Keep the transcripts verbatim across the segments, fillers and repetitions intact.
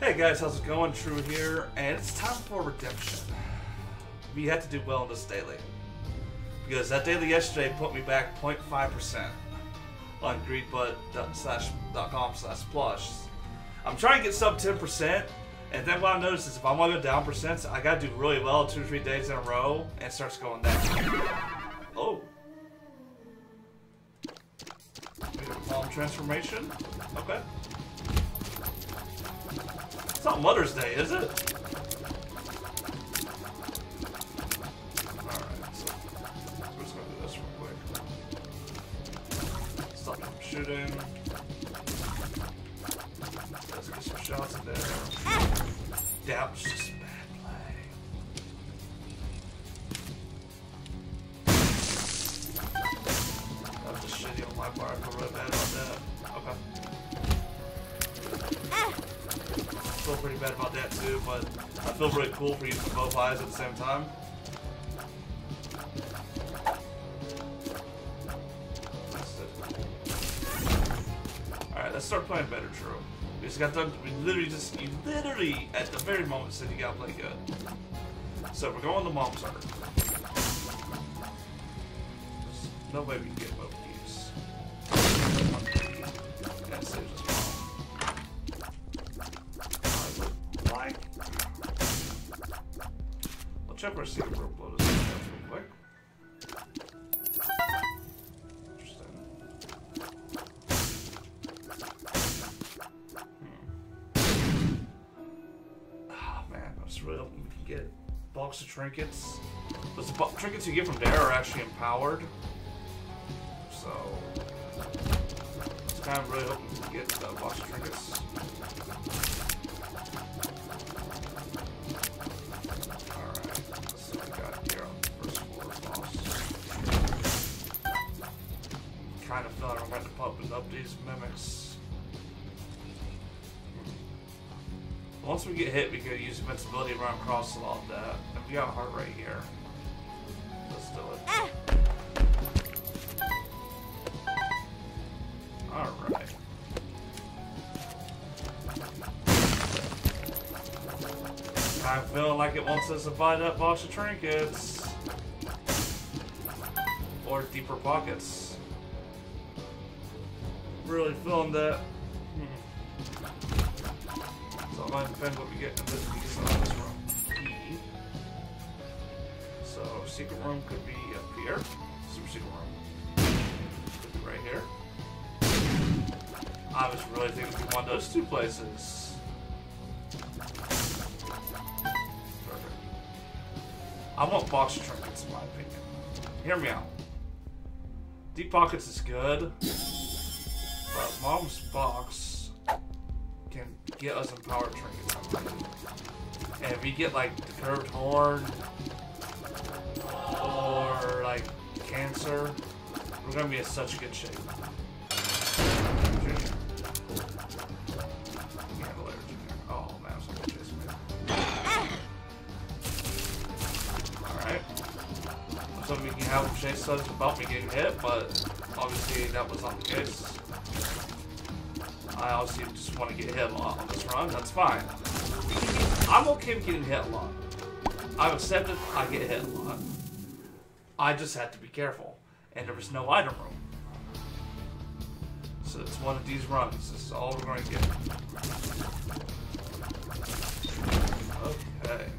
Hey guys, how's it going? True here, and it's time for redemption. We had to do well in this daily, because that daily yesterday put me back zero point five percent on greedbud dot com slash plush. I'm trying to get sub ten percent, and then what I noticed is if I want to go down percent, I gotta do really well two or three days in a row, and it starts going down. Oh. Palm transformation? Okay. It's not Mother's Day, is it? Alright, so we're just gonna do this real quick. Stop them from shooting. Let's get some shots in there. That was just bad play. That was just shitty on my part. I feel really bad about that. Okay. I feel pretty bad about that too, but I feel really cool for using both eyes at the same time. Alright, let's start playing better, True. We just got done, we literally just, you literally, at the very moment said you gotta play good. So we're going to Mom's Heart. There's no way we can get both keys. Yeah, it saves us Mom. Why? I'll check our secret rope load this real quick. Interesting. Hmm. Ah, man, I was really hoping we can get a box of trinkets. But the trinkets you get from there are actually empowered. So, it's kind of really hoping we can get a box of trinkets. Kind of feel like I'm going to pump up these mimics. Once we get hit, we can use invincibility, run across a lot of that. And we got a heart right here. Let's do it. Alright. I'm feeling like it wants us to buy that box of trinkets. Or deeper pockets. Really feeling that. Hmm. So it might depend what we get in this piece on this room. Key. So secret room could be up here. Super secret room. Could be right here. I was really thinking we want those two places. Perfect. I want box of trinkets in my opinion. Hear me out. Deep pockets is good. But Mom's box can get us empowered trinkets. And if we get like the curved horn or like cancer, we're gonna be in such good shape. Oh man, I'm so gonna chase me. Alright. So we can have them chase us without me getting hit, but obviously that was not the case. I obviously just want to get hit a lot on this run. That's fine. I'm okay with getting hit a lot. I've accepted I get hit a lot. I just had to be careful. And there was no item room. So it's one of these runs. This is all we're going to get. Okay.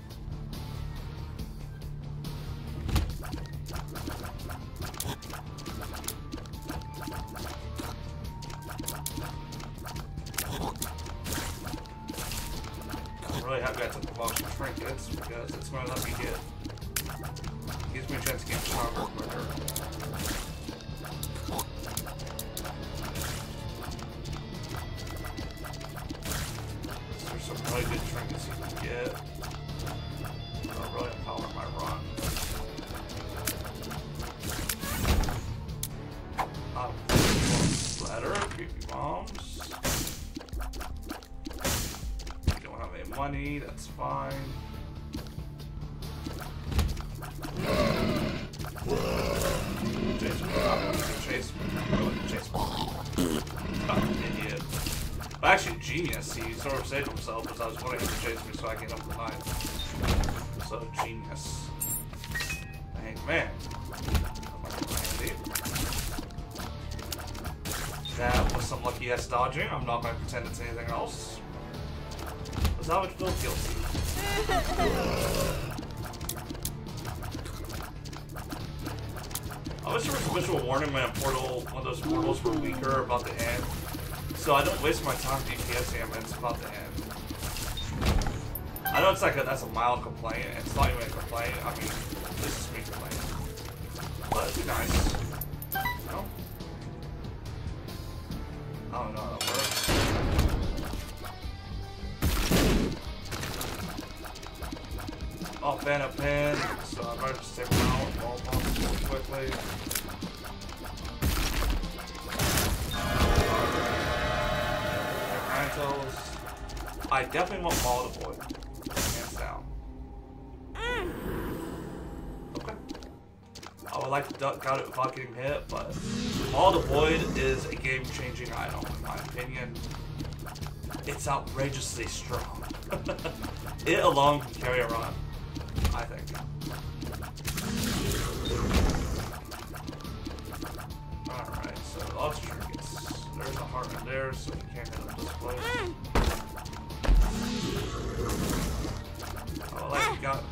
I'm really happy I took the box of trinkets because it's going to let me get, gives me a chance to get stronger quicker. There's some really good trinkets you can get. That'll really empower my run. Um, splatter, creepy bombs. Money, that's fine. Chase me. I'm gonna chase me. I'm gonna chase me. Oh, idiot. Well, actually, Genius, he sort of saved himself because I was wanting him to chase me so I can get him the knife. So, Genius. Dang, man. That was some lucky ass dodging. I'm not going to pretend it's anything else. Because I would feel guilty. I wish there was a visual warning when a portal, one of those portals were weaker about the end. So I don't waste my time DPSing when it's about the end. I know it's like a, that's a mild complaint. It's not even a complaint. I mean, this is me complaining. But it'd be nice. No? I don't know how that works. Oh, fan up pin. So I better just take them out all possible quickly. Rentals. I definitely want Maul to Void. Hands down. Okay. I would like to duck out it without getting hit, but Maul to Void is a game-changing item, in my opinion. It's outrageously strong. It alone can carry a run, I think. Alright, so lots of trinkets. There's a heart in there, so you can't hit him this place. Oh, like you got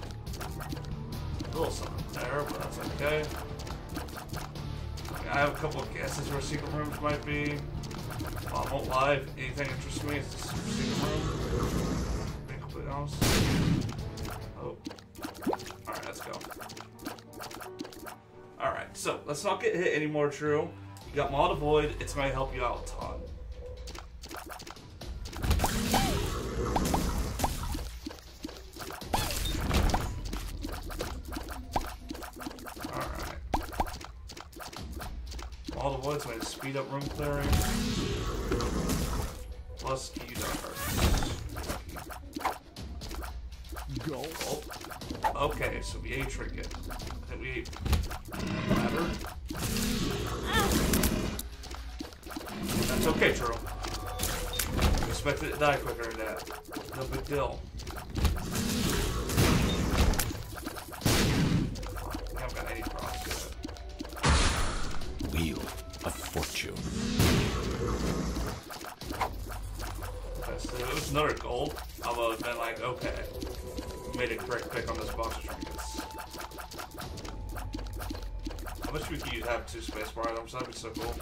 a little something there, but that's okay. I have a couple of guesses where secret rooms might be. Well, I won't lie, if anything interests me, it's the secret room. Being completely honest. Oh. Alright, let's go. Alright, so let's not get hit anymore, True. You got Maul to Void, it's going to help you out a ton. Alright. Maul to Void's going to speed up room clearing. Plus, key diverse. Go. Oh. Okay, so we ate trinket. I think we ate ladder. That's okay, True. I expected it to die quicker than that. No big deal. We haven't got any props yet. Wheel of Fortune. Okay, so if it was another gold, I would have been like, okay. Made a correct pick on this box of trinkets. I wish we could use, have two spacebar items, that'd be so cool.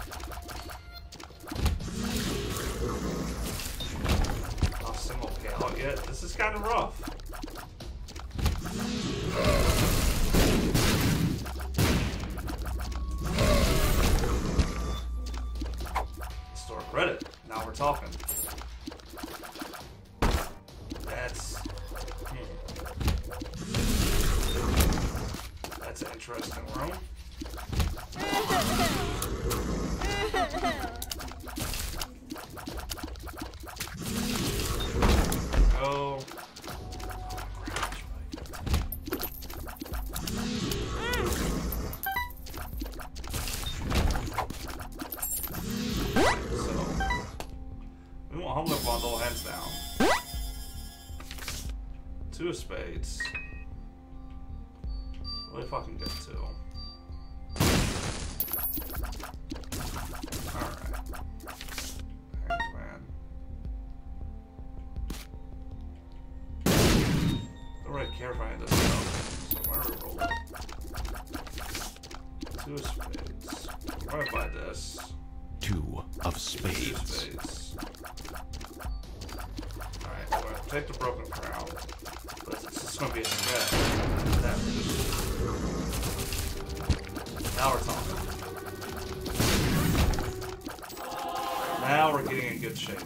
Not a single payout yet. This is kind of rough. Store credit. Now we're talking. That's... Hmm. That's an interesting room. Oh. So, we want Homeland Bundle, hands down. Two of spades. Really fucking good, too. Alright. Man. Don't really care if I need this stuff. So why do we roll it? Two of spades. I'm gonna buy this. Two of Two spades. spades. Alright, so I'm gonna take the broken crown. But it's just gonna be a stretch. That now we're talking. Now we're getting in good shape.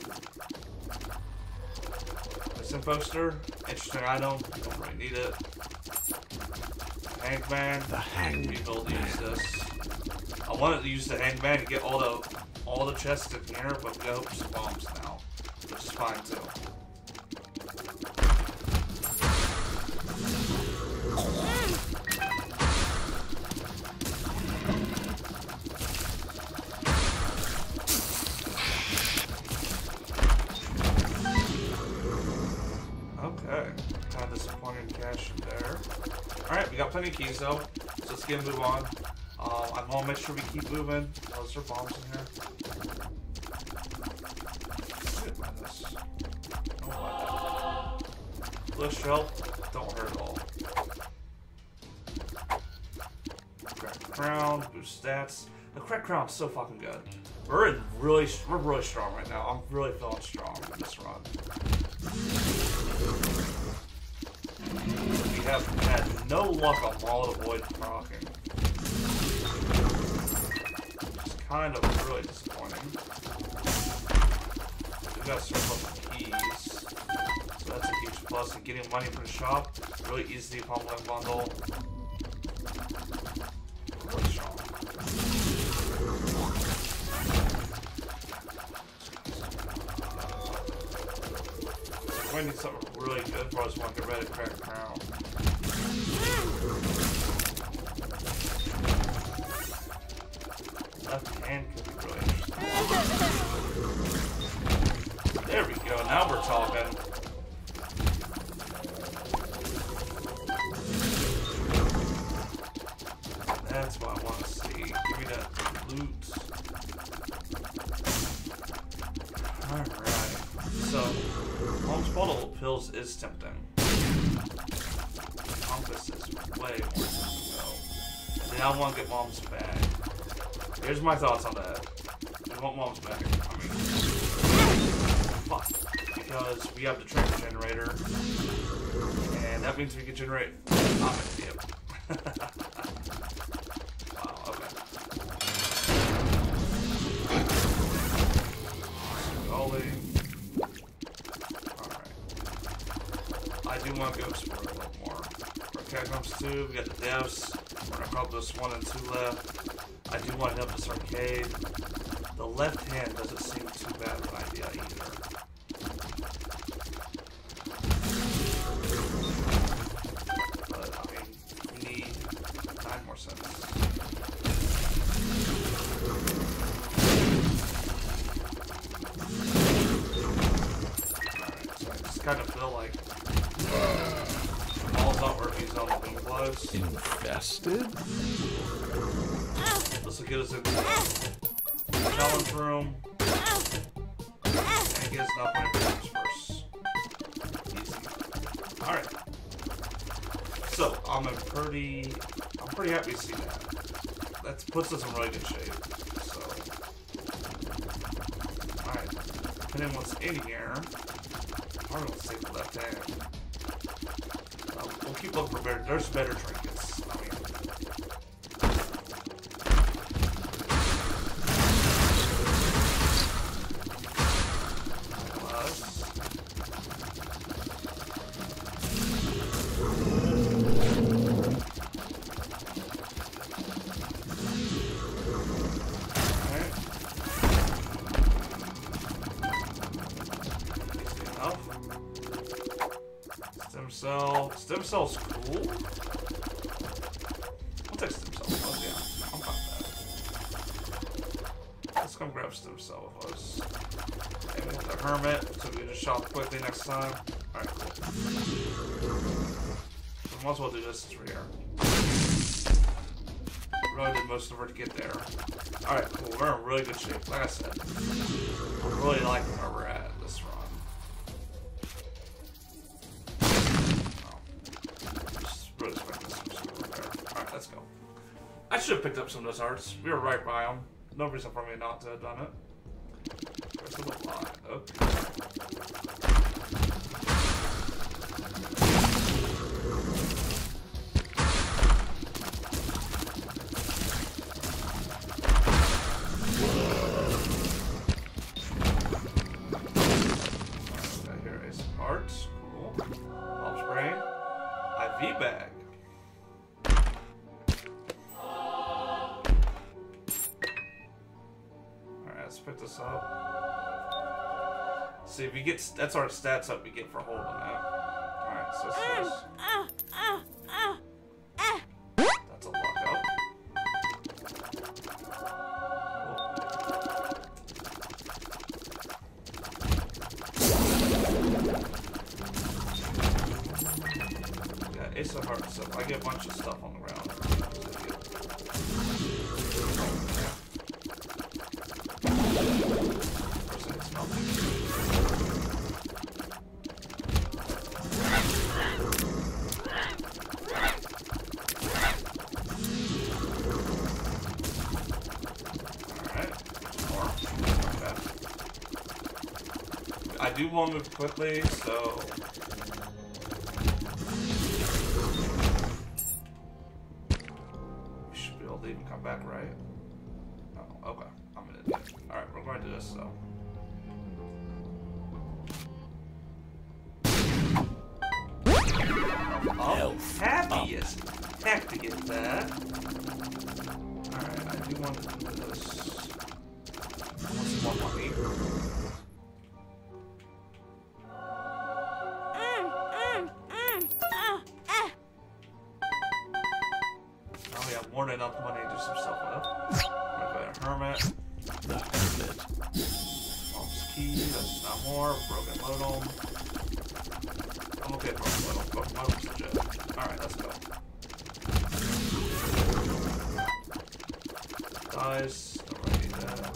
This Imposter, interesting item. You don't really need it. Hangman. The Hangman. We able to use this. I wanted to use the Hangman to get all the all the chests in here, but we gotta hope for some bombs now, which is fine too. Okay, kind of disappointing cash in there. Alright, we got plenty of keys though, so let's get a move on. Um, I'm gonna make sure we keep moving. Oh, is there bombs in here? Good, man, this. I don't like that. Little shell, don't hurt at all. Crack crown, boost stats. The crack crown's so fucking good. We're in really, we're really strong right now. I'm really feeling strong in this run. We have had no luck on Wall of the Void proccing. It's kind of really disappointing. We got surplus keys, so that's a huge plus. And getting money from the shop, really easy pummeling bundle. Really strong. We need something really good for us. Want to get ready to crack crown. Left hand could be really interesting. There we go. Now we're talking. That's what I want to see. Give me that loot. Alright. So, Mom's bottle of pills is tempting. Compass is way more tempting though. And then I want to get Mom's bag. Here's my thoughts on that. I want Mom's bag. I mean, fuck. Because we have the trigger generator. And that means we can generate. I'm an idiot. Wow, okay. Golly. I do want to go explore a little more. Our cat comes two, we got the devs. We're gonna probably just one and two left. I do want to help this arcade. The left hand doesn't seem too bad of an idea either. But I mean, we need nine more cents. Alright, so I just kind of feel like All's not working on the wing gloves. Infested? This will get us into the challenge room. And get us enough money for first. Easy. Alright. So, I'm a pretty I'm pretty happy to see that. That puts us in really good shape. So alright. Depending on what's in here. I'm gonna take the left hand. Um, we'll keep looking for better. There's better trinkets. I mean, plus. Alright. Easy enough. Stem cell. Stem cell's cool. We'll take stem cell with us, yeah. I'm fine with that. Let's come grab stem cell with us. And we have the hermit, so we can just shop quickly next time. Alright, cool. So we might as well do this since we're here. Really did most of it to get there. Alright, cool. We're in really good shape. Like I said, I'm really liking where we're at this run. Let's go. I should have picked up some of those hearts. We were right by them. No reason for me not to have done it. There's a little lot. Okay. Okay, here is some hearts. Cool. Palm spray. I V bag. Let's pick this up. See if we get that's our stats up we get for holding that. Alright, so this that's a luck up. Cool. Ace of Hearts. So if I get a bunch of stuff on the ground. I do want to move quickly, so we should be able to even come back, right? Oh, okay. I'm gonna do it. Alright, we're going to do this, so. I'm happy as heck to get that. Alright, I do want to do this. I want some more money. More than enough money to do some stuff with. We're going to Hermit. The Hermit. Mom's Key, that's not more. Broken Modem. I'm okay with Broken Modem. Broken Modem's legit. Alright, let's go. Dice. Don't really need that.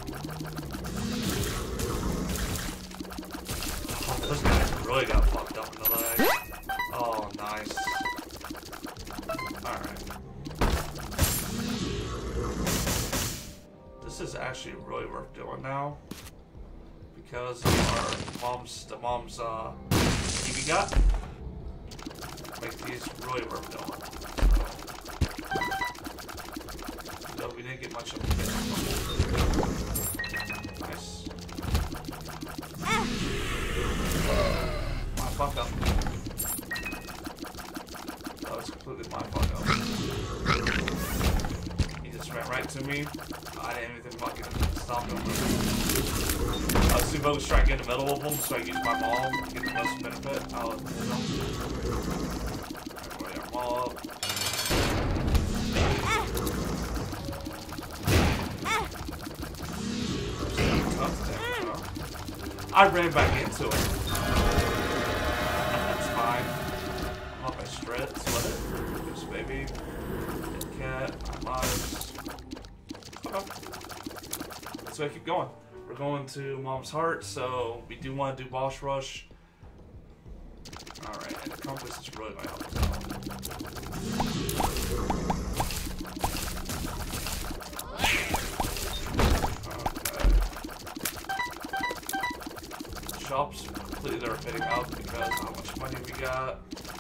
Oh, this guy really got fucked up in the leg. Oh, nice. Alright. This is actually really worth doing now because of our mom's, the mom's uh, T V got. Make these really worth doing. So we didn't get much of a hit. Nice. My fuck up. That was completely my fuck up. He just ran right to me. I didn't even fucking stop him. I was too focused trying to get in the middle of them so I could use my maul to get the most benefit out of them. Alright, we're maul up. I ran back into it. That's fine. I'm up my strats, let it. This baby. Dead cat. My lives. Okay. So I keep going. We're going to Mom's Heart, so we do want to do boss rush. Alright, and the compass is really going to help us out. Okay. Shops completely are fitting up because of how much money we got.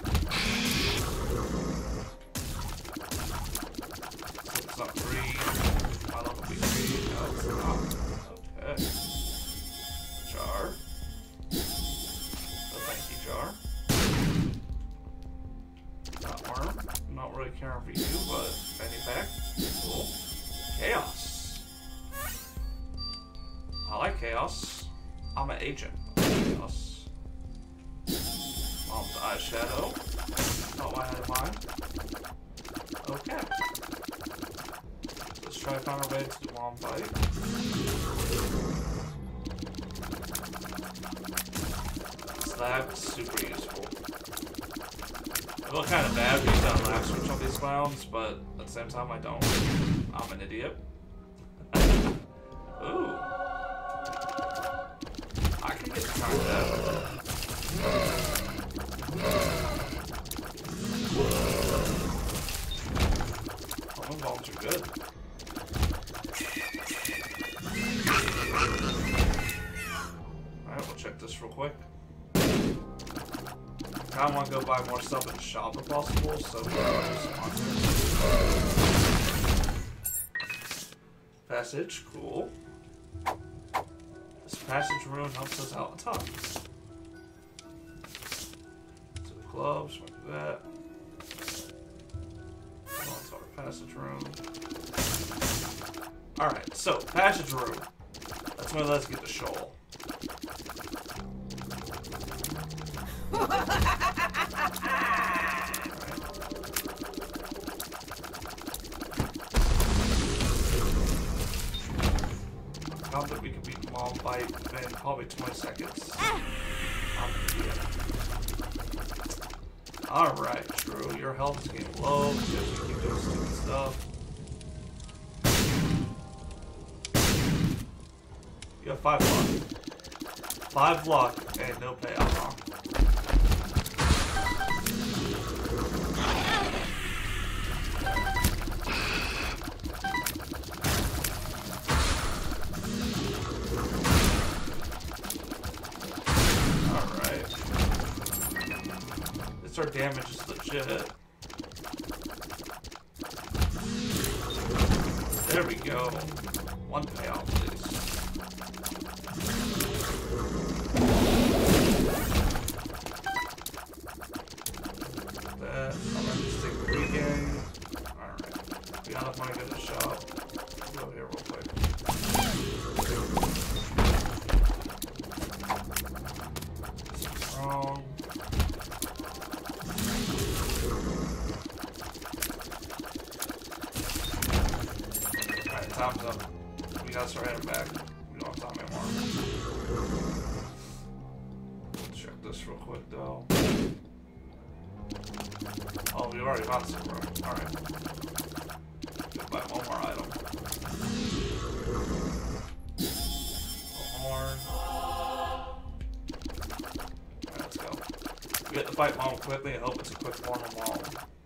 So it's not free. I don't know if we free. No, it's not. Okay. Jar. Oh, thank you, Jar. Not worm. I'm not really caring for you, but fanny pack. Cool. Chaos. I like chaos. I'm an agent of chaos. Mom's eyeshadow. Not what I had in mind. Okay. Let's try to find our way to the mom fight. Slab, super useful. I feel kind of bad because I don't lag switch on these clowns, but at the same time I don't. I'm an idiot. Ooh. I can get kind of that. Home bombs are good. Alright, we'll check this real quick. I kind of want to go buy more stuff in the shop if possible, so we'll Passage, cool. This passage room helps us out a ton. To the clubs, like that. On to our passage room. Alright, so, passage room. That's when let's get the shoal. That we can beat the mom fight in probably twenty seconds. I'm an idiot. Alright, true. Your health is getting low because you keep doing stupid stuff. You have five luck. Five luck and no payout, huh? Alright. This our damage is legit. There we go. One payout, please. That. I'm going to stick regain. Alright. We got enough money to go to the shop. Let's go here real quick. Strong. Alright, time's up. We gotta start heading back. We don't have time anymore. Check this real quick though. Oh, we already got some room. Alright. Gotta buy one more item. A horn. Alright, let's go. We have to fight Mom quickly and hope it's a quick form of Mom.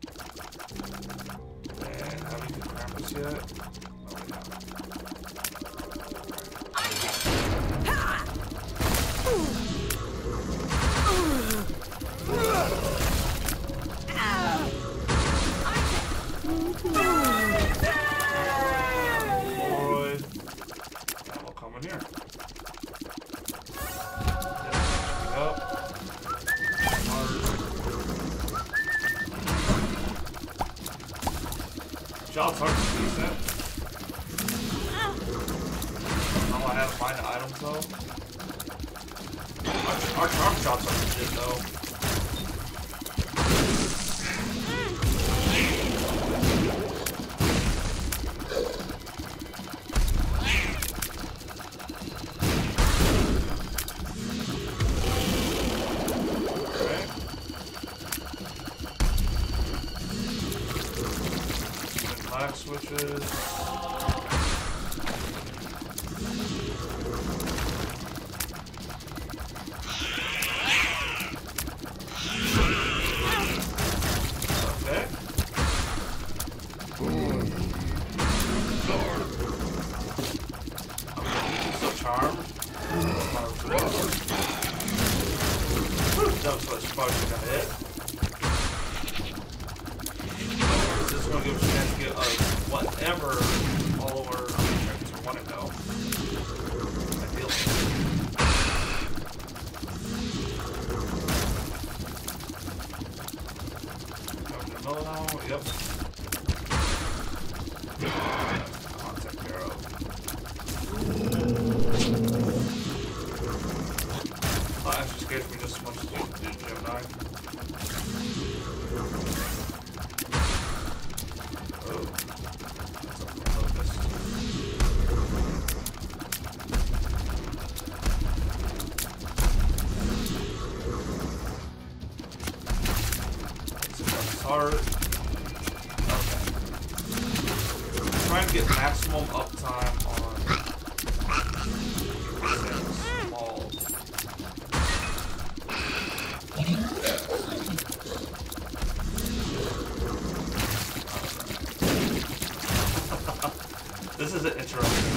And have we been Krampus yet? Oh, we haven't. Boy. And we'll come in here. Yep. Job's hard to decent. Oh, I have to find the items though. Our, our charm shots are legit though. Switches. Okay. I'm so charmed. That was what probably got hit. This is gonna give us a chance to get uh, whatever all over our objectives we want to go. Ideally. Come to the middle now. Yep. I'll take care of. Oh, that just scares me just as much as you do, Gemini. Hard. Okay. Trying to get maximum uptime on small. This is an interesting.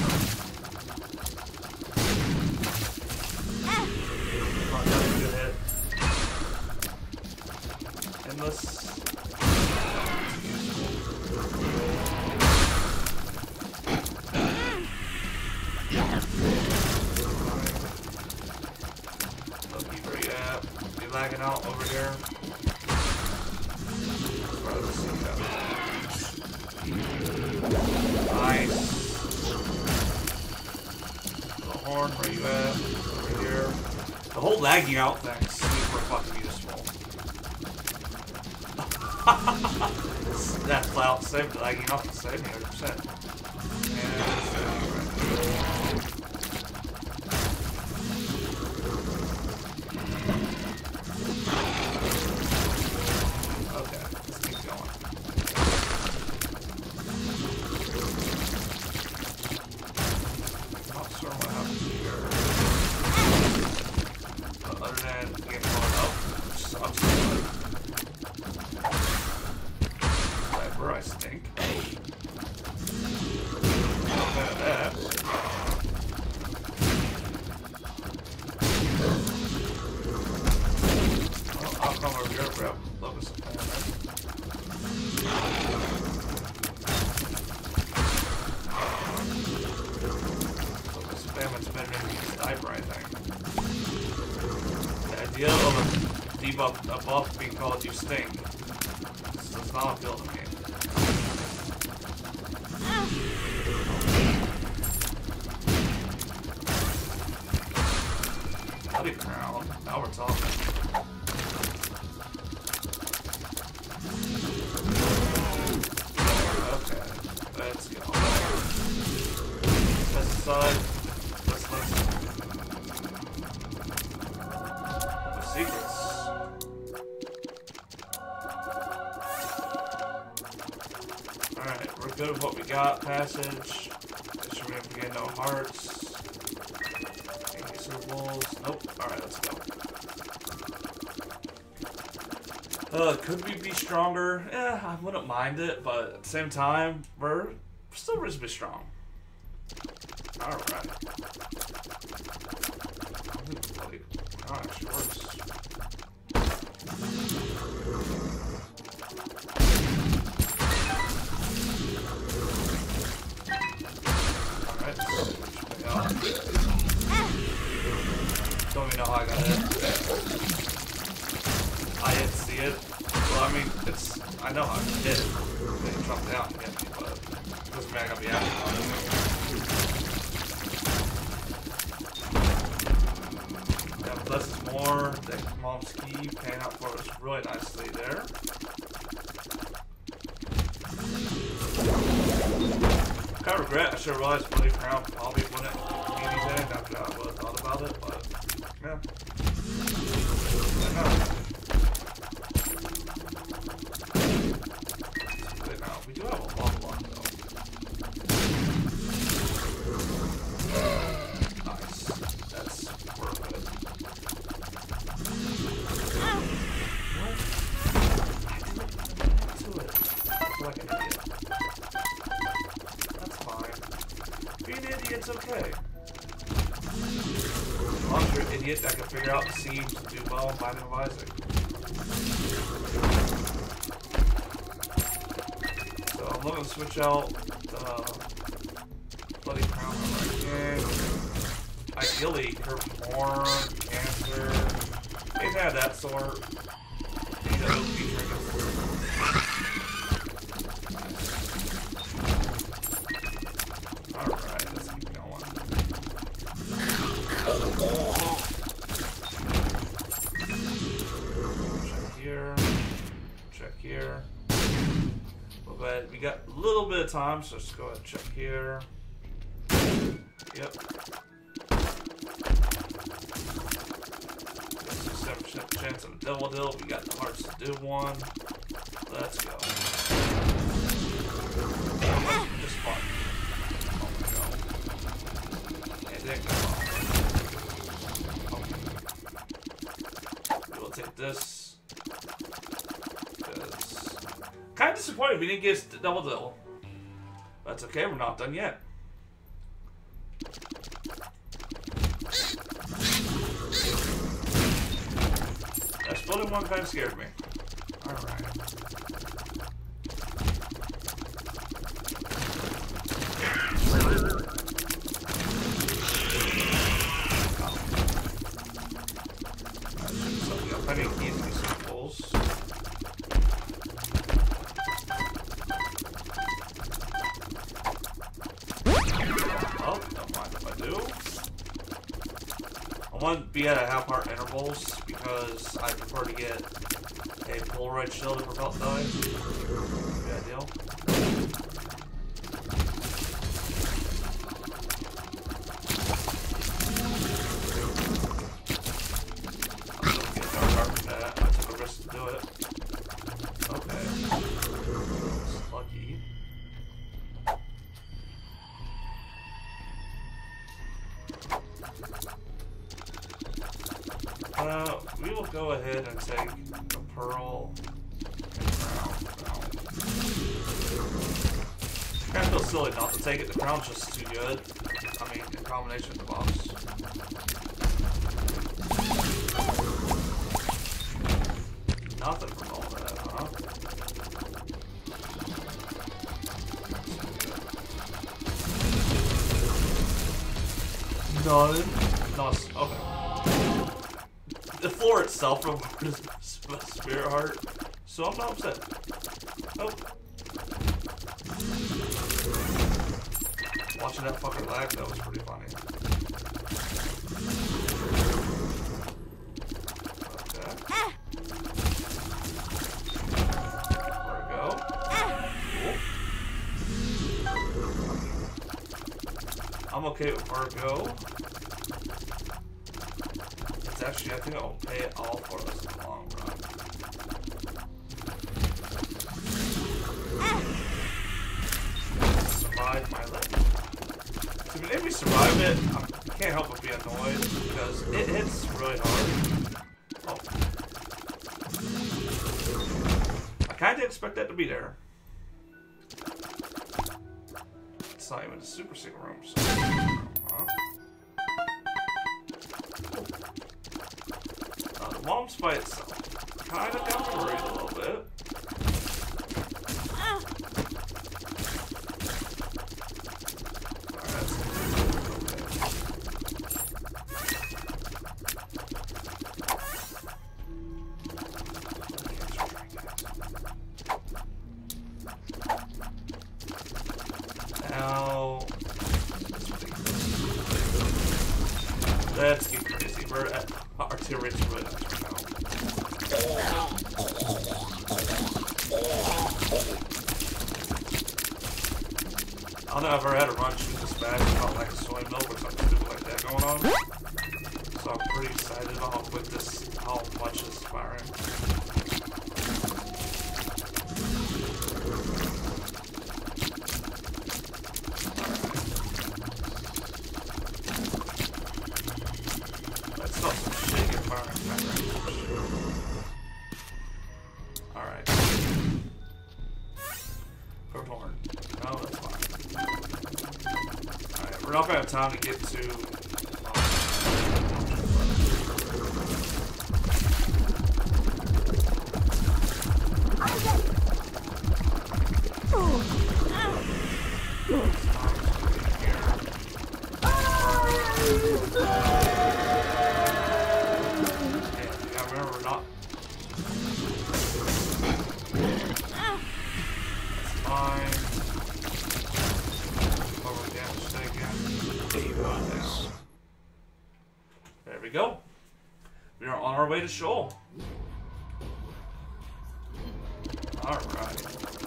Oh, that was a good hit. Endless. Lagging out over here. Nice. The horn, where you at? Over here. The whole lagging out thing is super fucking useful. That cloud saved lagging out to save me one hundred percent. come over here, grab Locust of Famine. Locust of Famine's better than the Sniper, I think. The idea of a debuff, a buff being called You Stink does not appeal to me. Bloody Crown. Now we're talking. Okay, let's go. Pesticide. Let's listen. The secrets. Alright, we're good with what we got. Passage. Make sure we have to get no hearts. Wolves. Nope. Alright, let's go. Uh, could we be stronger? Yeah, I wouldn't mind it, but at the same time, we're still reasonably strong. Alright. Bloody crown actually works. Alright, switch me out. Don't even know how I got hit. I didn't see it. Well, I mean, it's. I know how I hit it. They jumped down and hit me, but it doesn't mean I gotta be active on it. Yeah, but less is more. Thank Mom's Key paying out for us really nicely there. I regret. I should have realized Bloody Crown probably wouldn't be anything after I would have thought about it, but. Yeah. Wait, now, we do have a long block, though. Nice. That's worth it. What? I didn't get to it. I feel like an idiot. That's fine. Being an idiot's okay. As long as you're an idiot that can figure out the seams to do well in Binding of Isaac. So I'm looking to switch out the Bloody Crown whenever I can. Ideally, Herb Cancer. They've had that sort. Need a O P trigger. Alright, let's keep going. Check here. Check here. But we got a little bit of time, so let's go ahead and check here. Yep. seven percent chance of a double deal. We got the hearts to do one. Let's go. Just fun. Oh my god. And then come on. Okay. We will take this. Kind of disappointed we didn't get a double deal. That's okay, we're not done yet. That splitting one kind of scared me. Alright. So we got plenty of keys in these circles. I want to be at a half heart intervals because I prefer to get a Polaroid shield if we're about to die. Good deal. I'm gonna get dark heart for that. I took a risk to do it. Okay. That's lucky. Uh, we will go ahead and take the pearl and crown. Kind of feels silly not to take it. The crown's just too good. I mean, in combination with the box. nothing from all that, huh? None. No, okay. The floor itself rewards Spirit Heart, so I'm not upset. Oh. Watching that fucking lag, that was pretty funny. Okay. There we go. Cool. I'm okay with Virgo. It's actually, I think I'll pay it all for us in the long run. Survive my leg. So if we survive it, I can't help but be annoyed because it hits really hard. Oh. I kind of expect that to be there. It's not even a super single room. So. Huh? Uh, the mom's by itself kind of got me worried a little bit. Let's get crazy. We're at artillery's really nice right now. I don't know if I've ever had a run shoot this fast without like a soy milk or something stupid like that going on. So I'm pretty excited about how quick this, how much this is firing. Alright. Purple horn. No, that's fine. Alright, we're not gonna have time to get to. There we go. We are on our way to Shoal. Alright.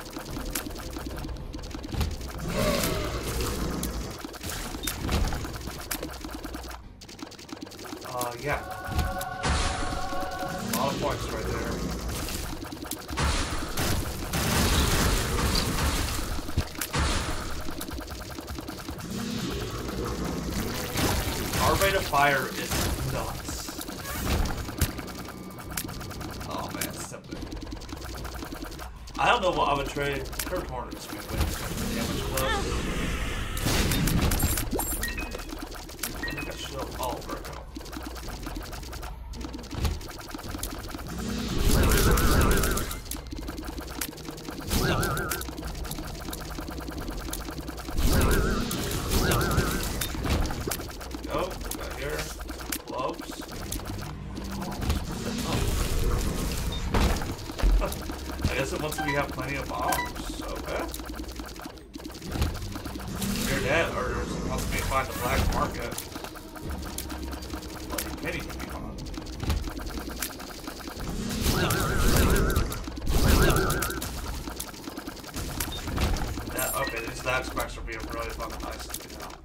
Uh, yeah. A lot of points right there. Our rate of fire is nuts. Oh man, it's tempting. I don't know what I would trade Curved Horn this week with damage close. I think I should have all Virgo. Once we have plenty of bombs, okay. Either that, or once we find the black market, like a penny can be on. That, okay, these lab specs are being really fucking nice to me now.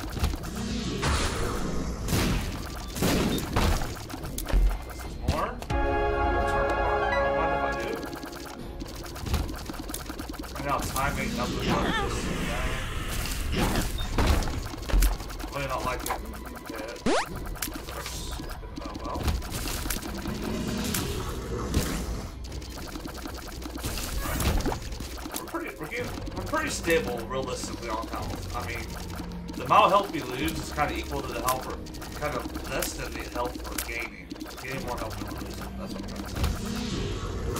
This is more. Now timing up the shot just really not like it. Yeah. Oh well. We're pretty we're getting we're pretty stable realistically on health. I mean the amount of health we lose is kinda equal to the health we're kind of less than the health we're gaining. We're gaining more health than we're losing. That's what I'm trying to say.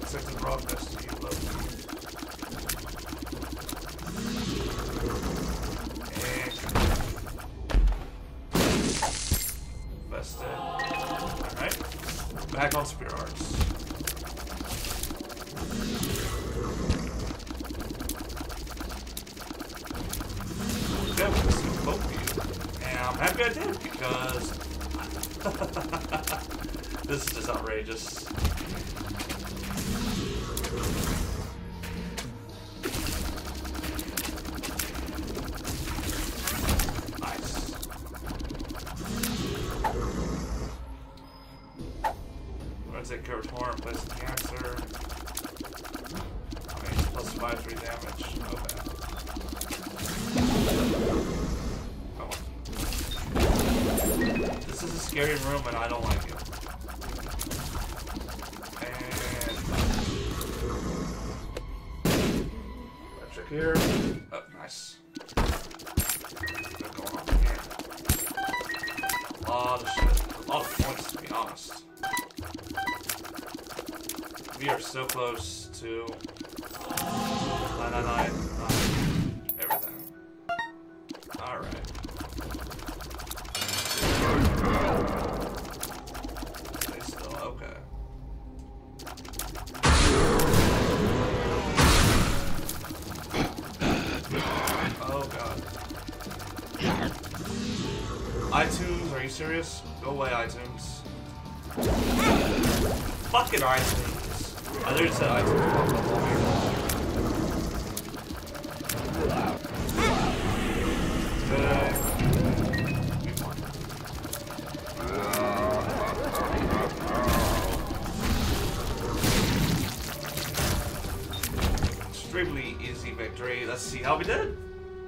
Unexpected progress to you, low. And vested. Alright. Back on Spear Arts. Good, we'll see both of you. And I'm happy I did because this is just outrageous. Nice. We're gonna take care of Torrent, place the cancer. Okay, plus five, three damage. Okay. Come on. This is a scary room and I don't like it. Here. Oh, nice. What's going on here? A lot of shit. A lot of points, to be honest. We are so close to nine nine nine. Everything. Alright. Stay still. Okay. iTunes, are you serious? Go away, iTunes. Fucking iTunes. I literally said iTunes popped up all here. Good. Be fine. Extremely easy victory. Let's see how we did.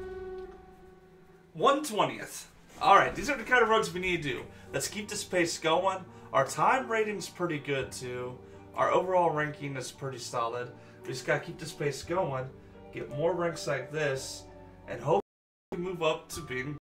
one twentieth. Alright, these are the kind of runs we need to do. Let's keep this pace going. Our time rating's pretty good too. Our overall ranking is pretty solid. We just gotta keep this pace going, get more ranks like this, and hope we move up to being